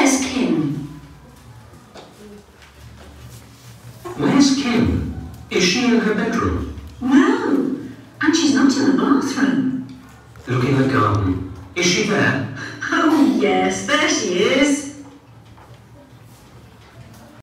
Where's Kim? Where's Kim? Is she in her bedroom? No, and she's not in the bathroom. Look in the garden. Is she there? Oh yes, there she is.